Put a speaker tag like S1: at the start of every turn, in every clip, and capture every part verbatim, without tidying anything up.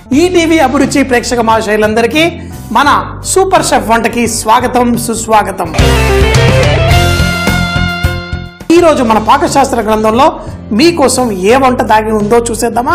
S1: ETV అభిరుచి ప్రేక్షక మహాశయులందరికీ మన సూపర్ షెఫ్ వంటకి స్వాగతం సుస్వాగతం. ఈరోజు మన పాకశాస్త్ర గ్రంథంలో మీకోసం ఏ వంట దాగి ఉందో చూసేద్దామా?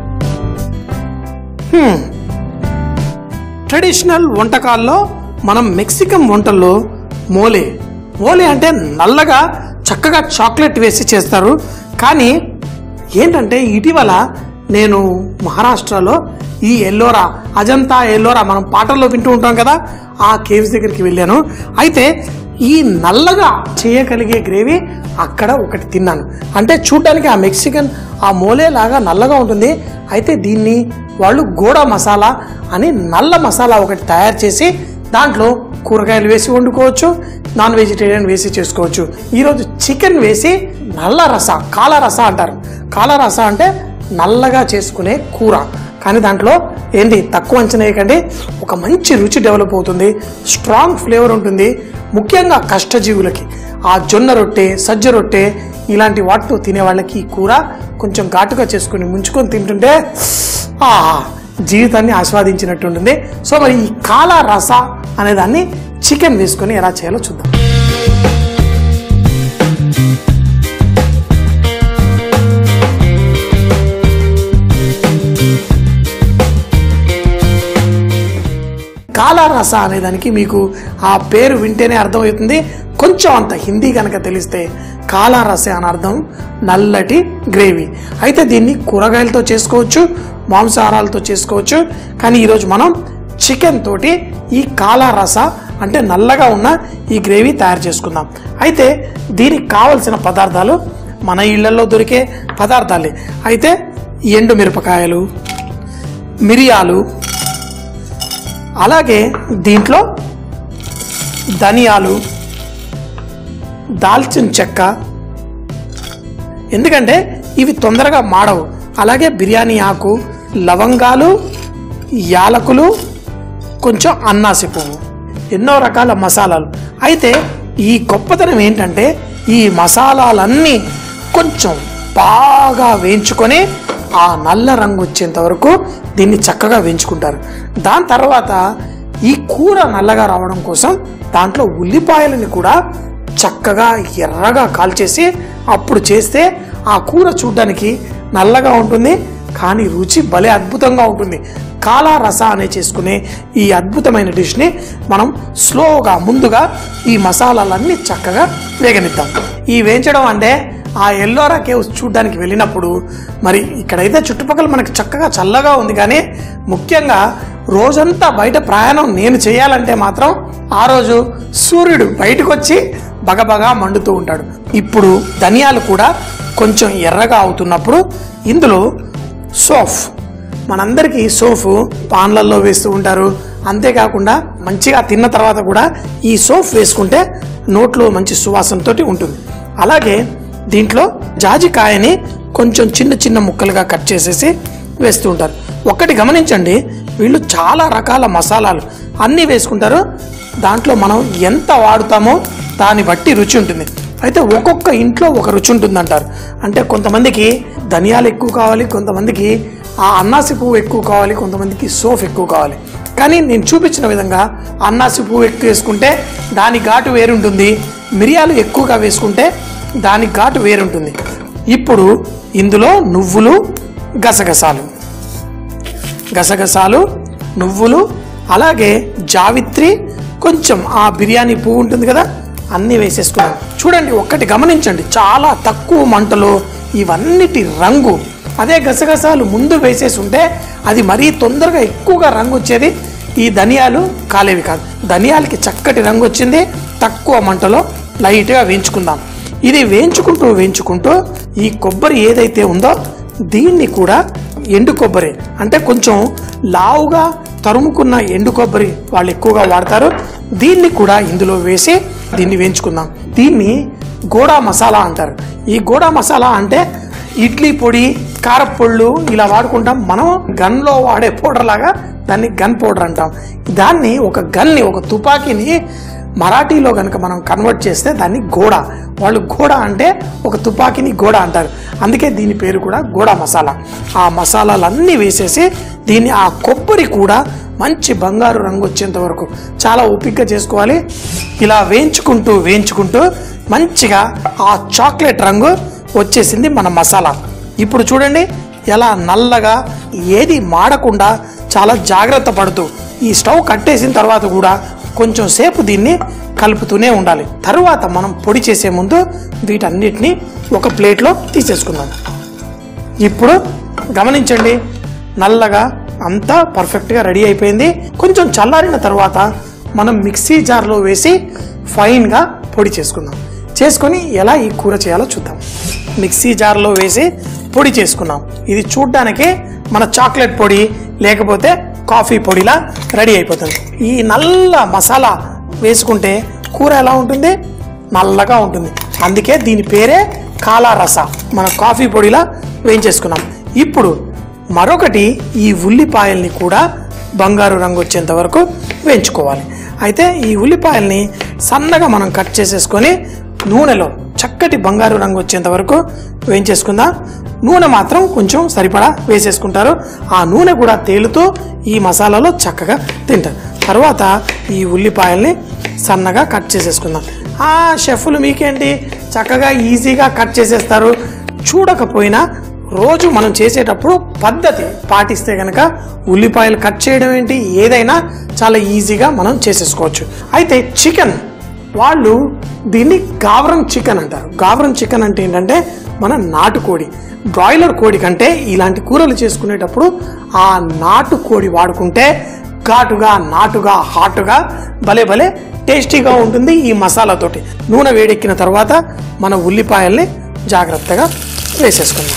S1: ట్రెడిషనల్ వంటకాల్లో మనం మెక్సికన్ వంటల్లో మోలే మోలే అంటే నల్లగా చక్కగా చాక్లెట్ వేసి చేస్తారు. కానీ ఏంటంటే ఇటీవల నేను మహారాష్ట్రలో ఈ ఎల్లోరా అజంతా ఎల్లోరా మనం పాటల్లో వింటూ ఉంటాం కదా, ఆ కేవ్స్ దగ్గరికి వెళ్ళాను. అయితే ఈ నల్లగా చేయగలిగే గ్రేవీ అక్కడ ఒకటి తిన్నాను. అంటే చూడడానికి ఆ మెక్సికన్ ఆ మోలే లాగా నల్లగా ఉంటుంది. అయితే దీన్ని వాళ్ళు గోడా మసాలా అని నల్ల మసాలా ఒకటి తయారు చేసి దాంట్లో కూరగాయలు వేసి వండుకోవచ్చు, నాన్ వెజిటేరియన్ వేసి చేసుకోవచ్చు. ఈరోజు చికెన్ వేసి నల్ల రస కాల రస అంటారు. కాల రస అంటే నల్లగా చేసుకునే కూర. కానీ దాంట్లో ఏంటి తక్కువ అంచనా వేయకండి, ఒక మంచి రుచి డెవలప్ అవుతుంది, స్ట్రాంగ్ ఫ్లేవర్ ఉంటుంది. ముఖ్యంగా కష్టజీవులకి ఆ జొన్న రొట్టె సజ్జ రొట్టె ఇలాంటి వాటితో తినే వాళ్ళకి ఈ కూర కొంచెం ఘాటుగా చేసుకుని ముంచుకొని తింటుంటే ఆ జీవితాన్ని ఆస్వాదించినట్టు ఉంటుంది. సో మరి ఈ కాల రస అనే దాన్ని చికెన్ వేసుకొని ఎలా చేయాలో చూద్దాం. కాలా రస అనేదానికి మీకు ఆ పేరు వింటేనే అర్థమవుతుంది. కొంచెం అంత హిందీ కనుక తెలిస్తే కాలా రస అని అర్థం నల్లటి గ్రేవీ. అయితే దీన్ని కూరగాయలతో చేసుకోవచ్చు, మాంసాహారాలతో చేసుకోవచ్చు. కానీ ఈరోజు మనం చికెన్ తోటి ఈ కాలా రస అంటే నల్లగా ఉన్న ఈ గ్రేవీ తయారు చేసుకుందాం. అయితే దీనికి కావలసిన పదార్థాలు మన ఇళ్లలో దొరికే పదార్థాలే. అయితే ఎండు మిరపకాయలు, మిరియాలు, అలాగే దీంట్లో ధనియాలు, దాల్చిన చెక్క, ఎందుకంటే ఇవి తొందరగా మాడవు. అలాగే బిర్యానీ ఆకు, లవంగాలు, యాలకులు, కొంచెం అన్నాసి పువ్వు, ఎన్నో రకాల మసాలాలు. అయితే ఈ గొప్పతనం ఏంటంటే ఈ మసాలాలన్నీ కొంచెం బాగా వేయించుకొని ఆ నల్ల రంగు వచ్చేంత వరకు దీన్ని చక్కగా వేయించుకుంటారు. దాని తర్వాత ఈ కూర నల్లగా రావడం కోసం దాంట్లో ఉల్లిపాయలని కూడా చక్కగా ఎర్రగా కాల్చేసి అప్పుడు చేస్తే ఆ కూర చూడడానికి నల్లగా ఉంటుంది, కానీ రుచి భలే అద్భుతంగా ఉంటుంది. కాలా రస అనే చేసుకునే ఈ అద్భుతమైన డిష్ని మనం స్లోగా ముందుగా ఈ మసాలాలన్నీ చక్కగా వేగనిద్దాం. ఈ వేయించడం అంటే ఆ ఎల్లోరా కేవ్స్ చూడడానికి వెళ్ళినప్పుడు మరి ఇక్కడైతే చుట్టుపక్కల మనకి చక్కగా చల్లగా ఉంది. కానీ ముఖ్యంగా రోజంతా బయట ప్రయాణం నేను చేయాలంటే మాత్రం ఆ రోజు సూర్యుడు బయటకు వచ్చి బగబగా మండుతూ ఉంటాడు. ఇప్పుడు ధనియాలు కూడా కొంచెం ఎర్రగా అవుతున్నప్పుడు ఇందులో సోఫ్, మనందరికీ సోఫ్ పాన్లలో వేస్తూ ఉంటారు. అంతేకాకుండా మంచిగా తిన్న తర్వాత కూడా ఈ సోఫ్ వేసుకుంటే నోట్లో మంచి సువాసనతో ఉంటుంది. అలాగే దీంట్లో జాజికాయని కొంచెం చిన్న చిన్న ముక్కలుగా కట్ చేసేసి వేస్తూ ఉంటారు. ఒక్కటి గమనించండి, వీళ్ళు చాలా రకాల మసాలాలు అన్నీ వేసుకుంటారు. దాంట్లో మనం ఎంత వాడుతామో దాన్ని బట్టి రుచి ఉంటుంది. అయితే ఒక్కొక్క ఇంట్లో ఒక రుచి ఉంటుంది అంటారు. అంటే కొంతమందికి ధనియాలు ఎక్కువ కావాలి, కొంతమందికి ఆ అన్నాసి పువ్వు ఎక్కువ కావాలి, కొంతమందికి సోఫ్ ఎక్కువ కావాలి. కానీ నేను చూపించిన విధంగా అన్నాసి పువ్వు ఎక్కువ వేసుకుంటే దాని ఘాటు వేరుంటుంది, మిరియాలు ఎక్కువగా వేసుకుంటే దాని ఘాటు వేరుంటుంది. ఇప్పుడు ఇందులో నువ్వులు, గసగసాలు గసగసాలు నువ్వులు, అలాగే జావిత్రి, కొంచెం ఆ బిర్యానీ పువ్వు ఉంటుంది కదా, అన్నీ వేసేసుకున్నాం. చూడండి, ఒక్కటి గమనించండి, చాలా తక్కువ మంటలో ఇవన్నిటి రంగు. అదే గసగసాలు ముందు వేసేసి ఉంటే అది మరీ తొందరగా ఎక్కువగా రంగు వచ్చేది, ఈ ధనియాలు కాలేవి కాదు. ధనియాలకి చక్కటి రంగు వచ్చింది. తక్కువ మంటలో లైట్గా వేయించుకుందాం. ఇది వేయించుకుంటూ వేయించుకుంటూ ఈ కొబ్బరి ఏదైతే ఉందో దీన్ని కూడా ఎండు కొబ్బరి అంటే కొంచెం లావుగా తరుముకున్న ఎండు కొబ్బరి వాళ్ళు ఎక్కువగా వాడతారు. దీన్ని కూడా ఇందులో వేసి దీన్ని వేయించుకుందాం. దీన్ని గోడా మసాలా అంటారు. ఈ గోడా మసాలా అంటే ఇడ్లీ పొడి, కారపొళ్ళు ఇలా వాడుకుంటాం. మనం గన్లో వాడే పౌడర్ లాగా దాన్ని గన్ పౌడర్ అంటాం. దాన్ని ఒక గన్ని ఒక తుపాకీని మరాఠీలో కనుక మనం కన్వర్ట్ చేస్తే దాన్ని గోడా, వాళ్ళు గోడా అంటే ఒక తుపాకీని గోడా అంటారు. అందుకే దీని పేరు కూడా గోడా మసాలా. ఆ మసాలాలన్నీ వేసేసి దీన్ని ఆ కొబ్బరి కూడా మంచి బంగారు రంగు వచ్చేంత వరకు చాలా ఓపికగా చేసుకోవాలి. ఇలా వేయించుకుంటూ వేయించుకుంటూ మంచిగా ఆ చాక్లెట్ రంగు వచ్చేసింది మన మసాలా. ఇప్పుడు చూడండి ఎలా నల్లగా, ఏది మాడకుండా చాలా జాగ్రత్త పడుతూ ఈ స్టవ్ కట్టేసిన తర్వాత కూడా కొంచెం సేపు దీన్ని కలుపుతూనే ఉండాలి. తరువాత మనం పొడి చేసే ముందు వీటన్నిటిని ఒక ప్లేట్లో తీసేసుకుందాం. ఇప్పుడు గమనించండి, నల్లగా అంతా పర్ఫెక్ట్గా రెడీ అయిపోయింది. కొంచెం చల్లారిన తర్వాత మనం మిక్సీ జార్లో వేసి ఫైన్గా పొడి చేసుకుందాం. చేసుకొని ఎలా ఈ కూర చేయాలో చూద్దాం. మిక్సీ జార్లో వేసి పొడి చేసుకున్నాం. ఇది చూడ్డానికి మన చాక్లెట్ పొడి లేకపోతే కాఫీ పొడిలా రెడీ అయిపోతుంది. ఈ నల్ల మసాలా వేసుకుంటే కూర ఎలా ఉంటుంది? నల్లగా ఉంటుంది. అందుకే దీని పేరే కాలా రస. మన కాఫీ పొడిలా వేయించేసుకున్నాం. ఇప్పుడు మరొకటి, ఈ ఉల్లిపాయల్ని కూడా బంగారు రంగు వచ్చేంత వరకు వేయించుకోవాలి. అయితే ఈ ఉల్లిపాయల్ని సన్నగా మనం కట్ చేసేసుకొని నూనెలో చక్కటి బంగారు రంగు వచ్చేంత వరకు వేయించేసుకుందాం. నూనె మాత్రం కొంచెం సరిపడా వేసేసుకుంటారు. ఆ నూనె కూడా తేలుతూ ఈ మసాలాలో చక్కగా తింటారు. తర్వాత ఈ ఉల్లిపాయల్ని సన్నగా కట్ చేసేసుకుందాం. ఆ షెఫ్లు మీకేంటి చక్కగా ఈజీగా కట్ చేసేస్తారు. చూడకపోయినా రోజు మనం చేసేటప్పుడు పద్ధతి పాటిస్తే కనుక ఉల్లిపాయలు కట్ చేయడం ఏంటి, ఏదైనా చాలా ఈజీగా మనం చేసేసుకోవచ్చు. అయితే చికెన్ వాళ్ళు దీన్ని గావరం చికెన్ అంటారు. గావరం చికెన్ అంటే ఏంటంటే మన నాటుకోడి. బ్రాయిలర్ కోడి కంటే ఇలాంటి కూరలు చేసుకునేటప్పుడు ఆ నాటుకోడి వాడుకుంటే ఘాటుగా, నాటుగా, హాటుగా భలే భలే టేస్టీగా ఉంటుంది. ఈ మసాలాతోటి నూనె వేడెక్కిన తర్వాత మన ఉల్లిపాయల్ని జాగ్రత్తగా వేసేసుకుందాం.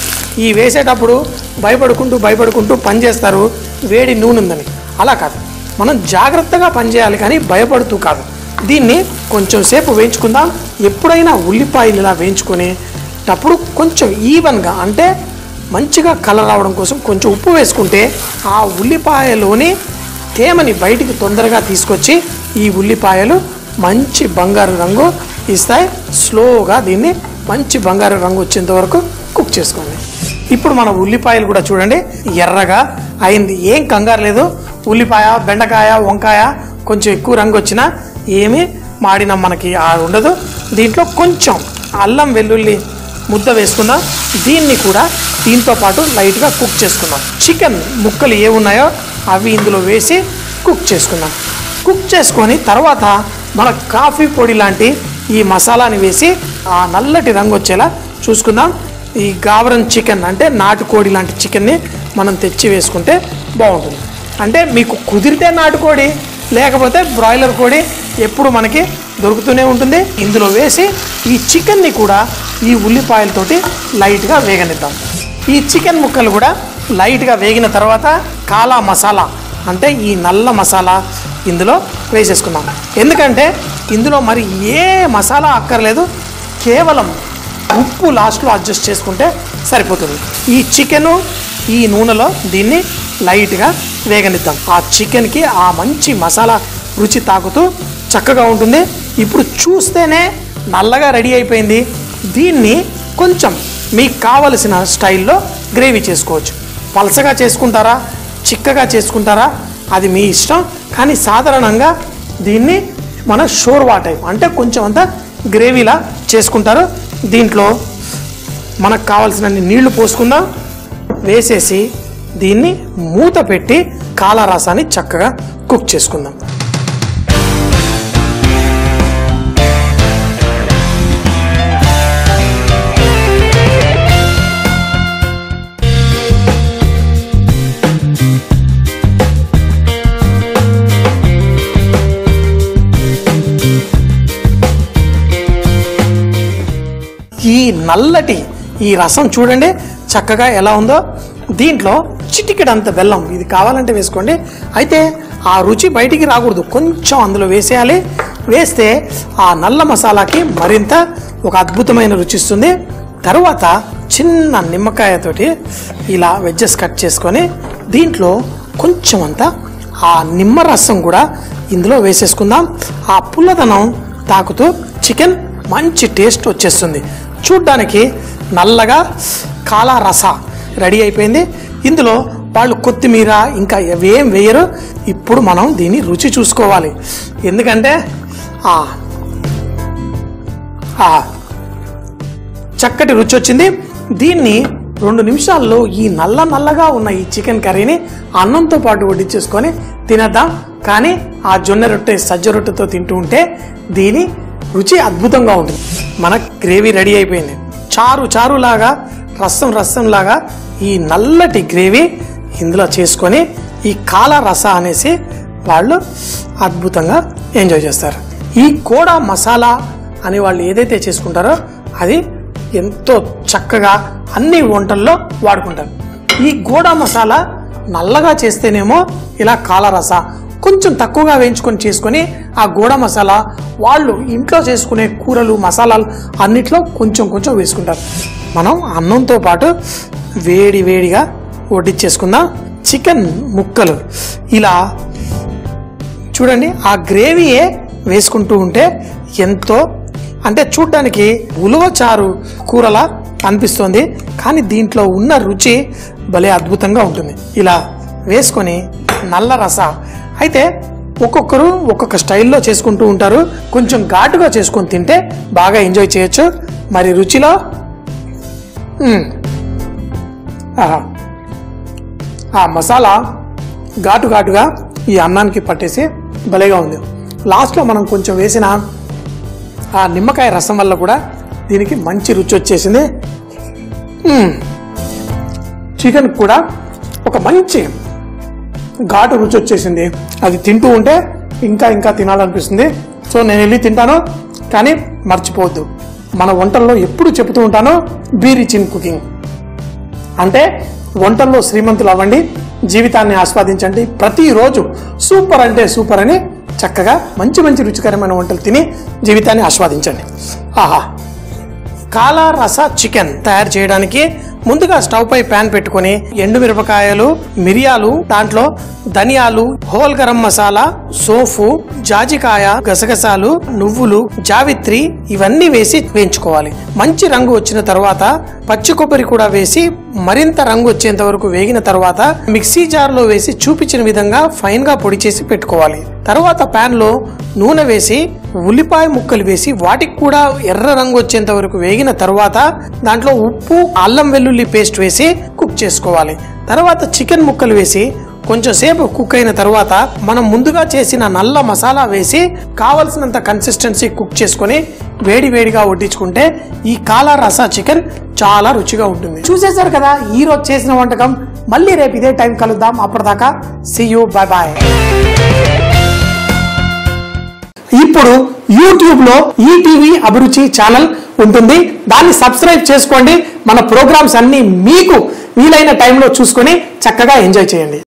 S1: ఈ వేసేటప్పుడు భయపడుకుంటూ భయపడుకుంటూ పని చేస్తారు, వేడి నూనె ఉందని. అలా కాదు, మనం జాగ్రత్తగా పనిచేయాలి కానీ భయపడుతూ కాదు. దీన్ని కొంచెం సేపు వేయించుకుందాం. ఎప్పుడైనా ఉల్లిపాయలు ఇలా వేయించుకునేటప్పుడు కొంచెం ఈవెన్గా, అంటే మంచిగా కలర్ రావడం కోసం కొంచెం ఉప్పు వేసుకుంటే ఆ ఉల్లిపాయలోని తేమని బయటికి తొందరగా తీసుకొచ్చి ఈ ఉల్లిపాయలు మంచి బంగారు రంగు ఇస్తాయి. స్లోగా దీన్ని మంచి బంగారు రంగు వచ్చేంత వరకు కుక్ చేసుకోండి. ఇప్పుడు మన ఉల్లిపాయలు కూడా చూడండి ఎర్రగా అయింది. ఏం కంగారు లేదు. ఉల్లిపాయ, బెండకాయ, వంకాయ కొంచెం ఎక్కువ రంగు వచ్చినా ఏమీ మాడిన మనకి ఉండదు. దీంట్లో కొంచెం అల్లం వెల్లుల్లి ముద్ద వేసుకుందాం. దీన్ని కూడా దీంతో పాటు లైట్గా కుక్ చేసుకుందాం. చికెన్ ముక్కలు ఏ ఉన్నాయో అవి ఇందులో వేసి కుక్ చేసుకుందాం. కుక్ చేసుకొని తర్వాత మన కాఫీ పొడి లాంటి ఈ మసాలాని వేసి ఆ నల్లటి రంగు వచ్చేలా చూసుకుందాం. ఈ గావరం చికెన్ అంటే నాటుకోడి లాంటి చికెన్ని మనం తెచ్చి వేసుకుంటే బాగుంటుంది. అంటే మీకు కుదిరితే నాటుకోడి, లేకపోతే బ్రాయిలర్ కోడి ఎప్పుడు మనకి దొరుకుతూనే ఉంటుంది. ఇందులో వేసి ఈ చికెన్ని కూడా ఈ ఉల్లిపాయలతోటి లైట్గా వేగనిద్దాం. ఈ చికెన్ ముక్కలు కూడా లైట్గా వేగిన తర్వాత కాలా మసాలా అంటే ఈ నల్ల మసాలా ఇందులో వేసేసుకున్నాం. ఎందుకంటే ఇందులో మరి ఏ మసాలా అక్కర్లేదు, కేవలం ఉప్పు లాస్ట్లో అడ్జస్ట్ చేసుకుంటే సరిపోతుంది. ఈ చికెను ఈ నూనెలో దీన్ని లైట్గా వేగనిద్దాం. ఆ చికెన్కి ఆ మంచి మసాలా రుచి తాకుతూ చక్కగా ఉంటుంది. ఇప్పుడు చూస్తేనే నల్లగా రెడీ అయిపోయింది. దీన్ని కొంచెం మీకు కావలసిన స్టైల్లో గ్రేవీ చేసుకోవచ్చు. పలసగా చేసుకుంటారా, చిక్కగా చేసుకుంటారా, అది మీ ఇష్టం. కానీ సాధారణంగా దీన్ని మన షోర్వా టైప్ అంటే కొంచెం అంతా గ్రేవీలా చేసుకుంటారు. దీంట్లో మనకు కావాల్సినన్ని నీళ్లు పోసుకుందాం. వేసేసి దీన్ని మూత పెట్టి కాలా రసాన్ని చక్కగా కుక్ చేసుకుందాం. ఈ నల్లటి ఈ రసం చూడండి చక్కగా ఎలా ఉందో. దీంట్లో చిటికెడంత బెల్లం, ఇది కావాలంటే వేసుకోండి. అయితే ఆ రుచి బయటికి రాకూడదు, కొంచెం అందులో వేసేయాలి. వేస్తే ఆ నల్ల మసాలాకి మరింత ఒక అద్భుతమైన రుచి ఇస్తుంది. తర్వాత చిన్న నిమ్మకాయతోటి ఇలా వెజ్జెస్ కట్ చేసుకొని దీంట్లో కొంచెం అంతా ఆ నిమ్మరసం కూడా ఇందులో వేసేసుకుందాం. ఆ పుల్లదనం తాకుతూ చికెన్ మంచి టేస్ట్ వచ్చేస్తుంది. చూడ్డానికి నల్లగా కాలా రస రెడీ అయిపోయింది. ఇందులో వాళ్ళు కొత్తిమీర ఇంకా ఏం వేయరు. ఇప్పుడు మనం దీన్ని రుచి చూసుకోవాలి. ఎందుకంటే చక్కటి రుచి వచ్చింది. దీన్ని రెండు నిమిషాల్లో ఈ నల్ల నల్లగా ఉన్న ఈ చికెన్ కర్రీని అన్నంతో పాటు వడ్డించేసుకొని తినేద్దాం. కానీ ఆ జొన్న రొట్టె సజ్జ రొట్టెతో తింటూ ఉంటే దీని రుచి అద్భుతంగా ఉంటుంది. మన గ్రేవీ రెడీ అయిపోయింది. చారు చారు లాగా, రసం రసం లాగా ఈ నల్లటి గ్రేవీ ఇందులో చేసుకొని ఈ కాలా రస అనేసి వాళ్ళు అద్భుతంగా ఎంజాయ్ చేస్తారు. ఈ కోడా మసాలా అని వాళ్ళు ఏదైతే చేసుకుంటారో అది ఎంతో చక్కగా అన్ని వంటల్లో వాడుకుంటారు. ఈ గోడా మసాలా నల్లగా చేస్తేనేమో ఇలా కాలా రస, కొంచెం తక్కువగా వేయించుకొని చేసుకొని ఆ గోడా మసాలా వాళ్ళు ఇంట్లో చేసుకునే కూరలు మసాలాలు అన్నిట్లో కొంచెం కొంచెం వేసుకుంటారు. మనం అన్నంతో పాటు వేడి వేడిగా వడ్డించేసుకుందాం. చికెన్ ముక్కలు ఇలా చూడండి, ఆ గ్రేవీయే వేసుకుంటూ ఉంటే ఎంతో అంటే చూడ్డానికి ఉలువ చారు కూరలా అనిపిస్తుంది. కానీ దీంట్లో ఉన్న రుచి భలే అద్భుతంగా ఉంటుంది. ఇలా వేసుకొని నల్ల రస అయితే ఒక్కొక్కరు ఒక్కొక్క స్టైల్లో చేసుకుంటూ ఉంటారు. కొంచెం ఘాటుగా చేసుకొని తింటే బాగా ఎంజాయ్ చేయొచ్చు. మరి రుచిలో ఆ మసాలా ఘాటు ఘాటుగా ఈ అన్నానికి పట్టేసి భలేగా ఉంది. లాస్ట్లో మనం కొంచెం వేసిన ఆ నిమ్మకాయ రసం వల్ల కూడా దీనికి మంచి రుచి వచ్చేసింది. చికెన్ కూడా ఒక మంచి ఘాటు రుచి వచ్చేసింది. అది తింటూ ఉంటే ఇంకా ఇంకా తినాలనిపిస్తుంది. సో నేను వెళ్ళి తింటాను. కానీ మర్చిపోవద్దు, మన వంటల్లో ఎప్పుడు చెబుతూ ఉంటాను, బీ రిచ్ ఇన్ కుకింగ్. అంటే వంటల్లో శ్రీమంతులు అవ్వండి, జీవితాన్ని ఆస్వాదించండి. ప్రతిరోజు సూపర్ అంటే సూపర్ అని చక్కగా మంచి మంచి రుచికరమైన వంటలు తిని జీవితాన్ని ఆస్వాదించండి. ఆహా, కాలా రస చికెన్ తయారు చేయడానికి ముందుగా స్టవ్ పై ప్యాన్ పెట్టుకుని ఎండుమిరపకాయలు, మిరియాలు, దాంట్లో ధనియాలు, హోల్ గరం మసాలా, సోఫు, జాజికాయ, గసగసాలు, నువ్వులు, జావిత్రి ఇవన్నీ వేసి వేయించుకోవాలి. మంచి రంగు వచ్చిన తర్వాత పచ్చి కొబ్బరి కూడా వేసి మరింత రంగు వచ్చేంత వరకు వేగిన తర్వాత మిక్సీ జార్ లో వేసి చూపించిన విధంగా ఫైన్ గా పొడి చేసి పెట్టుకోవాలి. తర్వాత ప్యాన్ లో నూనె వేసి ఉల్లిపాయ ముక్కలు వేసి వాటికి కూడా ఎర్ర రంగు వచ్చేంత వరకు వేగిన తర్వాత దాంట్లో ఉప్పు, అల్లం వెల్లుల్లి పేస్ట్ వేసి కుక్ చేసుకోవాలి. తర్వాత చికెన్ ముక్కలు వేసి కొంచెం సేపు కుక్ అయిన తర్వాత మనం ముందుగా చేసిన నల్ల మసాలా వేసి కావలసినంత కన్సిస్టెన్సీ కుక్ చేసుకుని వేడి వేడిగా వడ్డించుకుంటే ఈ కాలా రసా చికెన్ చాలా రుచిగా ఉంటుంది. చూసేశారు కదా ఈ రోజు చేసిన వంటకం. మళ్ళీ రేపు ఇదే టైం కలుద్దాం. అప్పటిదాకా సీ యూ, బై బాయ్. ఇప్పుడు యూట్యూబ్ లో ఈటీవీ అభిరుచి ఛానల్ ఉంటుంది. దాన్ని సబ్స్క్రైబ్ చేసుకోండి. మన ప్రోగ్రామ్స్ అన్ని మీకు వీలైన టైంలో చూసుకొని చక్కగా ఎంజాయ్ చేయండి.